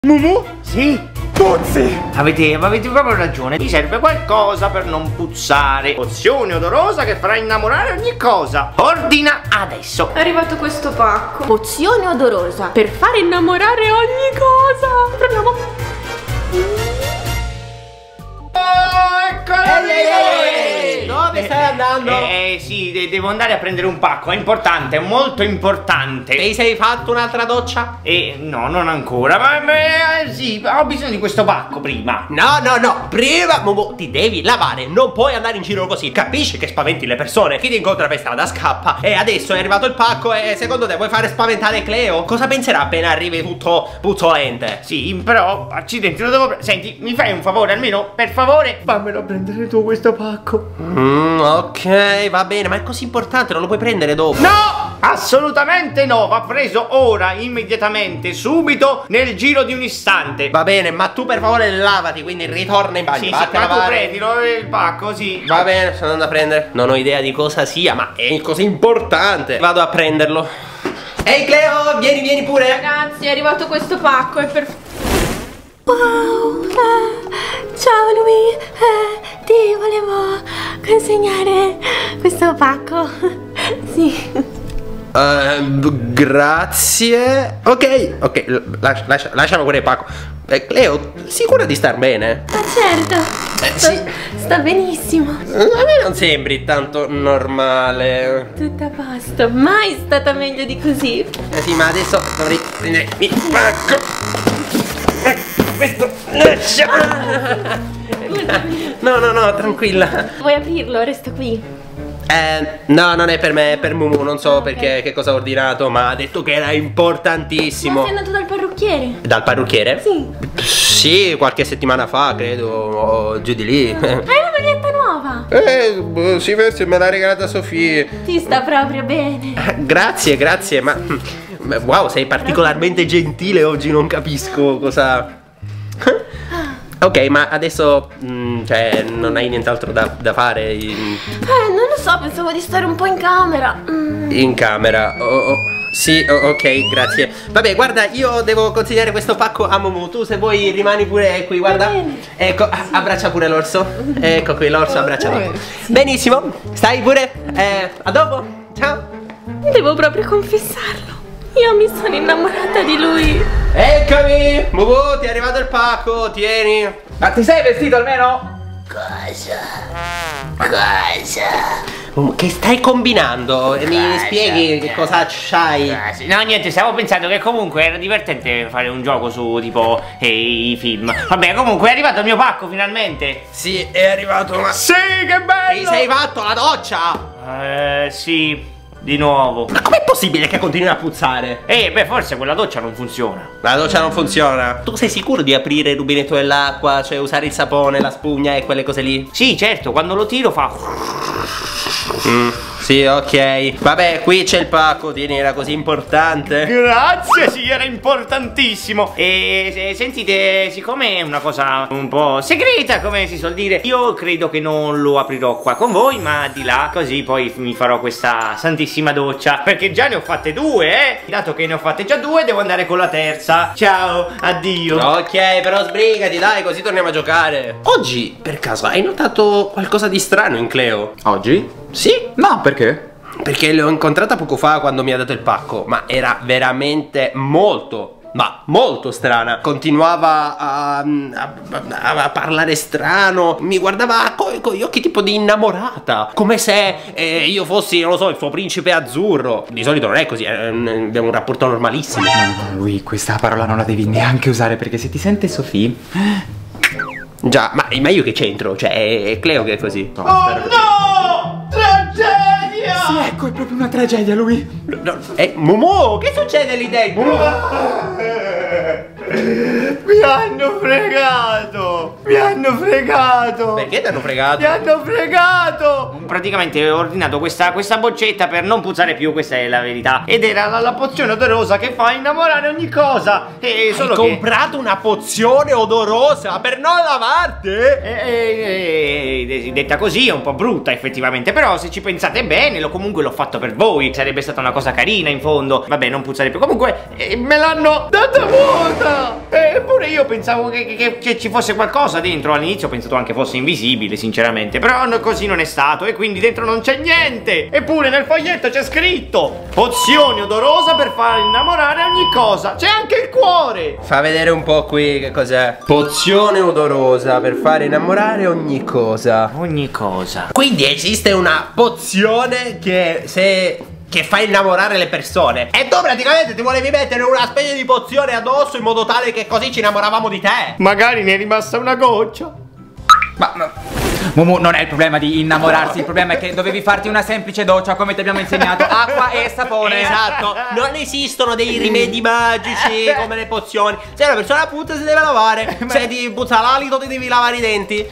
Mumu? Sì? Puzzi! Avete proprio ragione. Mi serve qualcosa per non puzzare. Pozione odorosa che farà innamorare ogni cosa. Ordina adesso. È arrivato questo pacco. Pozione odorosa per fare innamorare ogni cosa. Proviamo. Dove stai andando? Sì, devo andare a prendere un pacco. È importante, è molto importante. Ti sei fatto un'altra doccia? No, non ancora. Ma sì, ho bisogno di questo pacco prima. No, prima Mumu ti devi lavare. Non puoi andare in giro così. Capisci che spaventi le persone. Chi ti incontra per strada scappa. E adesso è arrivato il pacco e secondo te vuoi fare spaventare Cleo? Cosa penserà appena arrivi tutto puzzolente? Sì, però, accidenti, lo devo Senti, mi fai un favore almeno? Per favore, fammelo a prendere tu questo pacco. Ok, va bene, ma è così importante, non lo puoi prendere dopo. No! Assolutamente no! Va preso ora, immediatamente, subito, nel giro di un istante. Va bene, ma tu per favore lavati, quindi ritorna in bagno. Sì, Vatti a ma tu lavare. prendilo il pacco, sì. Va bene, sto andando a prendere. Non ho idea di cosa sia, ma è così importante. Vado a prenderlo. Ehi Cleo, vieni pure. Ragazzi, è arrivato questo pacco. È per... Wow, ciao Louis, ti volevo consegnare questo pacco. Sì. Grazie. Ok, lasciamo pure il pacco. Cleo, sicura di star bene? Ma certo, sì. sta benissimo. A me non sembri tanto normale. Tutto a posto, mai stata meglio di così. Sì, ma adesso dovrei prendere il pacco. Questo No, tranquilla. Vuoi aprirlo? Resto qui. No, non è per me, è per Mumu. Non so perché, che cosa ha ordinato, ma ha detto che era importantissimo. Ma sei andato dal parrucchiere? Dal parrucchiere? Sì. Sì, qualche settimana fa, credo, o giù di lì. Hai una maglietta nuova? Sì, forse me l'ha regalata Sofì. Ti sta proprio bene. Grazie, ma wow, sei particolarmente gentile oggi, non capisco cosa. Ok, ma adesso cioè non hai nient'altro da fare? Non lo so, pensavo di stare un po' in camera. In camera? Sì, ok, grazie. Vabbè, guarda, io devo consegnare questo pacco a Mumu. Tu se vuoi rimani pure qui, guarda. Ecco, abbraccia pure l'orso. Ecco qui l'orso, abbraccialo. Benissimo, stai pure. A dopo, ciao. Devo proprio confessarlo. Io mi sono innamorata di lui. Eccomi, Mumu, ti è arrivato il pacco, tieni. Ma ti sei vestito almeno? Che stai combinando? Mi spieghi che cosa c'hai? No, niente, stavo pensando che comunque era divertente fare un gioco su tipo i film. Vabbè, comunque è arrivato il mio pacco finalmente. Sì, è arrivato, ma Sì, che bello! ti sei fatto la doccia? Sì, di nuovo. Ma com'è possibile che continui a puzzare? Beh, forse quella doccia non funziona. La doccia non funziona. Tu sei sicuro di aprire il rubinetto dell'acqua, cioè usare il sapone, la spugna e quelle cose lì? Sì, certo, quando lo tiro fa... Sì, ok. Vabbè, qui c'è il pacco, tieni, era così importante. Grazie, sì, era importantissimo. E sentite, siccome è una cosa un po' segreta, come si suol dire, io credo che non lo aprirò qua con voi, ma di là, così poi mi farò questa santissima doccia. Perché già ne ho fatte due, dato che ne ho fatte già due, devo andare con la terza. Ciao, addio. Ok, però sbrigati, dai, così torniamo a giocare. Oggi, per caso, hai notato qualcosa di strano in Cleo? Oggi? Sì? No, perché? Perché l'ho incontrata poco fa quando mi ha dato il pacco, ma era veramente molto strana. Continuava a parlare strano, mi guardava con gli occhi tipo di innamorata, come se io fossi, non lo so, il suo principe azzurro. Di solito non è così, abbiamo un rapporto normalissimo. No, lui questa parola non la devi neanche usare, perché se ti sente Sofì... Già, ma io che c'entro? Cioè, è Cleo che è così. Oh no! Tragedia! Sì, ecco, è proprio una tragedia, lui. Mumu, che succede lì dentro? Mi hanno fregato! fregato! Mi hanno fregato! Perché ti hanno fregato? Mi hanno fregato! Praticamente ho ordinato questa boccetta per non puzzare più, questa è la verità. Ed era la pozione odorosa che fa innamorare ogni cosa. E solo Hai comprato una pozione odorosa per non lavarti? Detta così è un po' brutta effettivamente, però se ci pensate bene, comunque l'ho fatto per voi. Sarebbe stata una cosa carina in fondo. Vabbè, non puzzare più. Comunque me l'hanno data vuota. Eppure io pensavo che ci fosse qualcosa dentro. All'inizio ho pensato anche fosse invisibile, sinceramente. Però così non è stato. E quindi dentro non c'è niente. Eppure nel foglietto c'è scritto: pozione odorosa per far innamorare ogni cosa. C'è anche il cuore. Fa vedere un po' qui che cos'è. Pozione odorosa per far innamorare ogni cosa. Ogni cosa. Quindi esiste una pozione che fa innamorare le persone. E tu praticamente ti volevi mettere una specie di pozione addosso in modo tale che così ci innamoravamo di te. Magari ne è rimasta una goccia. Ma Mumu, non è il problema di innamorarsi, il problema è che dovevi farti una semplice doccia come ti abbiamo insegnato, acqua e sapone. Esatto, non esistono dei rimedi magici come le pozioni. Se una persona puzza si deve lavare. Se ti puzza l'alito ti devi lavare i denti.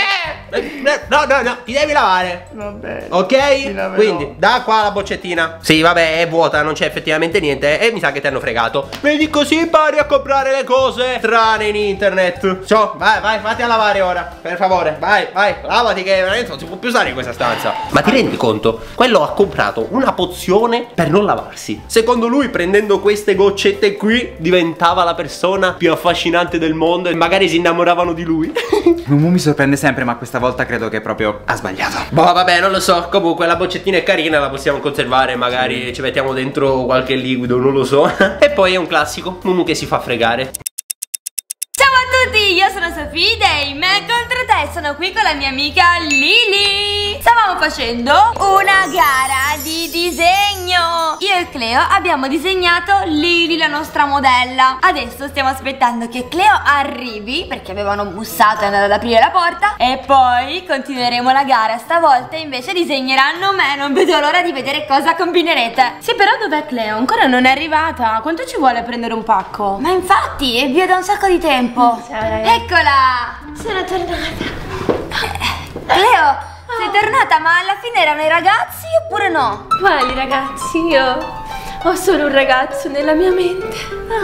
No, ti devi lavare. Va bene. Ok? Quindi, da qua la boccettina. Sì, vabbè, è vuota, non c'è effettivamente niente. E mi sa che ti hanno fregato. Vedi, così impari a comprare le cose strane in internet. Ciao, vai, fatti a lavare ora. Per favore, vai, lavati che veramente non si può più stare in questa stanza. Ma ti rendi conto? Quello ha comprato una pozione per non lavarsi. Secondo lui, prendendo queste goccette qui, diventava la persona più affascinante del mondo e magari si innamoravano di lui. Mumu mi sorprende sempre, ma questa volta credo che proprio ha sbagliato. Boh, vabbè, non lo so. Comunque la boccettina è carina, la possiamo conservare. Magari ci mettiamo dentro qualche liquido, non lo so. E poi è un classico, Mumu che si fa fregare. Ciao a tutti, io sono Sofì dei Me Contro Te. Sono qui con la mia amica Lily. Stavamo facendo una gara di disegno. Io e Cleo abbiamo disegnato Lily, la nostra modella. Adesso stiamo aspettando che Cleo arrivi, perché avevano bussato e è andata ad aprire la porta. E poi continueremo la gara. Stavolta invece disegneranno me. Non vedo l'ora di vedere cosa combinerete. Sì, però dov'è Cleo? Ancora non è arrivata. Quanto ci vuole prendere un pacco? Ma infatti è via da un sacco di tempo. Ciao, ragazzi. Eccola. Sono tornata. Cleo, sei tornata, ma alla fine erano i ragazzi oppure no? Quali ragazzi? Io ho solo un ragazzo nella mia mente.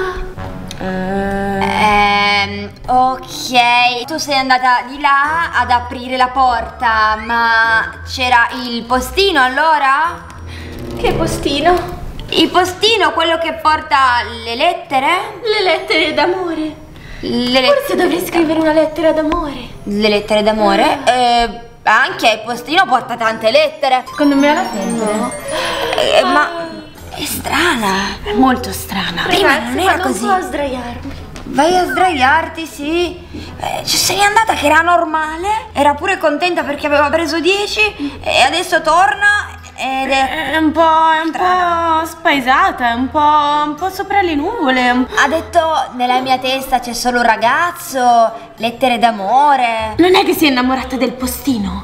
Ok, tu sei andata di là ad aprire la porta, ma c'era il postino allora? Che postino? Il postino, quello che porta le lettere? Le lettere d'amore. Le Forse dovrei scrivere una lettera d'amore. Le lettere d'amore? Anche il postino porta tante lettere. Secondo me alla fine. No. Ma è strana. È molto strana. Prima Ragazzi, non era vado così. un po' a sdraiarmi. Vai a sdraiarti, sì. Ci sei andata che era normale. Era pure contenta perché aveva preso 10 e adesso torna ed È un po' spaesata, è un po' sopra le nuvole. ha detto: nella mia testa c'è solo un ragazzo, lettere d'amore. Non è che si è innamorata del postino?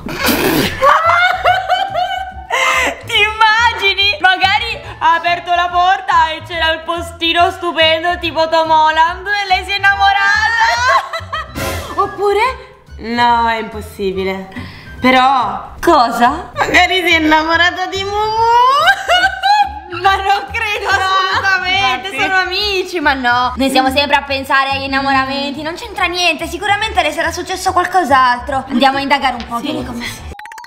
Ti immagini? Magari ha aperto la porta e c'era il postino stupendo tipo Tom Holland e lei si è innamorata. Oppure? No, è impossibile. Però Cosa? magari si è innamorata di Mumu. Ma non credo assolutamente, infatti. sono amici, ma no. Noi siamo sempre a pensare agli innamoramenti, non c'entra niente, sicuramente le sarà successo qualcos'altro. Andiamo a indagare un po', vieni con me.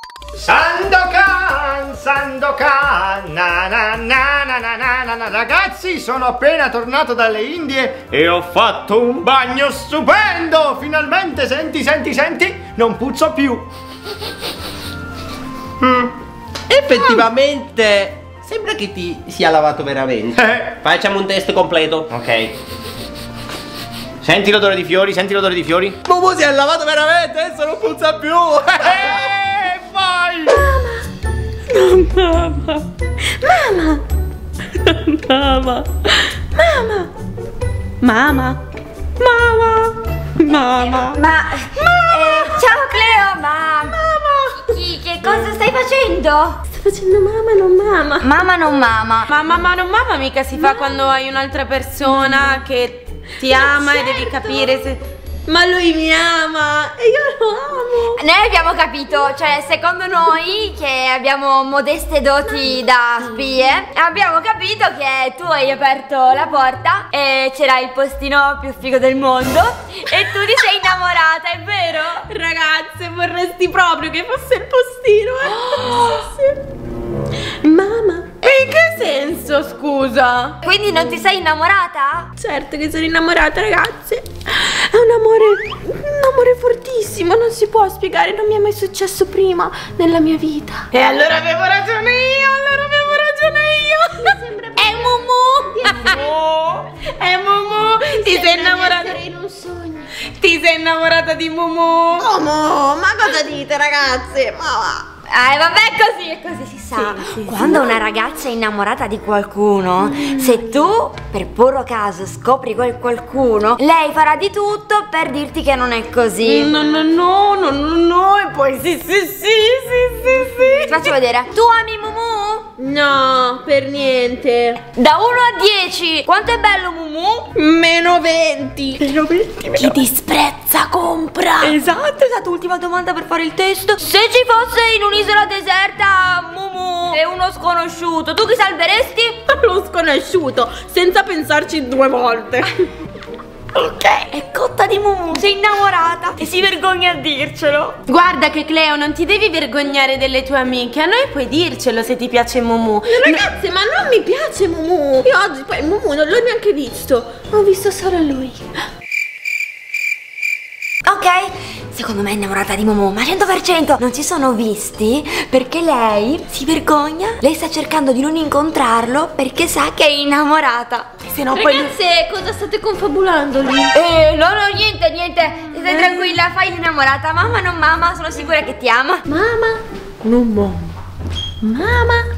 Sandokan, na. Ragazzi, sono appena tornato dalle Indie e ho fatto un bagno stupendo. Finalmente, senti, non puzzo più. Effettivamente sembra che ti sia lavato veramente. Facciamo un test completo. Ok. Senti l'odore di fiori, Mumu si è lavato veramente, adesso non puzza più. Vai! Ciao Cleo, che cosa stai facendo? sto facendo mamma non mamma. Mamma non mamma. Ma mamma non mamma mica si fa quando hai un'altra persona che ti ama e devi capire se... Ma lui mi ama e io lo amo. Noi abbiamo capito, cioè secondo noi che abbiamo modeste doti da spie, abbiamo capito che tu hai aperto la porta e c'era il postino più figo del mondo e tu ti sei innamorata, è vero? Ragazze, vorresti proprio che fosse il postino, Sì. Mamma, e in che senso, scusa? Quindi non ti sei innamorata? Certo che sono innamorata, ragazze. È un amore fortissimo, non si può spiegare, non mi è mai successo prima nella mia vita. E allora avevo ragione io, Mi sembra È Mumu! È Mumu, ti sei innamorata? in un sogno. Ti sei innamorata di Mumu? Mumu, ma cosa dite, ragazze? Ma va. Vabbè, è così si sa. Quando una ragazza è innamorata di qualcuno, se tu per puro caso scopri quel qualcuno, lei farà di tutto per dirti che non è così. No, e poi sì. Ti faccio vedere. Tu ami Mumu? No, per niente. Da 1 a 10, quanto è bello Mumu? Meno 20. Chi disprezza compra. Esatto, ultima domanda per fare il test. Se ci fosse in un'isola deserta Mumu e uno sconosciuto, tu chi salveresti? Lo sconosciuto, senza pensarci 2 volte. Ok, è cotta di Mumu, sei innamorata e si vergogna a dircelo. Guarda che Cleo, non ti devi vergognare delle tue amiche. A noi puoi dircelo se ti piace Mumu. Ragazze, ma non mi piace Mumu. Io oggi poi Mumu non l'ho neanche visto. Ho visto solo lui. Ok, secondo me è innamorata di Mumu, ma 100%. Non si sono visti perché lei si vergogna. Lei sta cercando di non incontrarlo perché sa che è innamorata. Se no poi... Ragazze, cosa state confabulando lì? No, niente. Stai tranquilla, fai l'innamorata. Mamma non mamma, sono sicura che ti ama. Mamma, non mamma. Mamma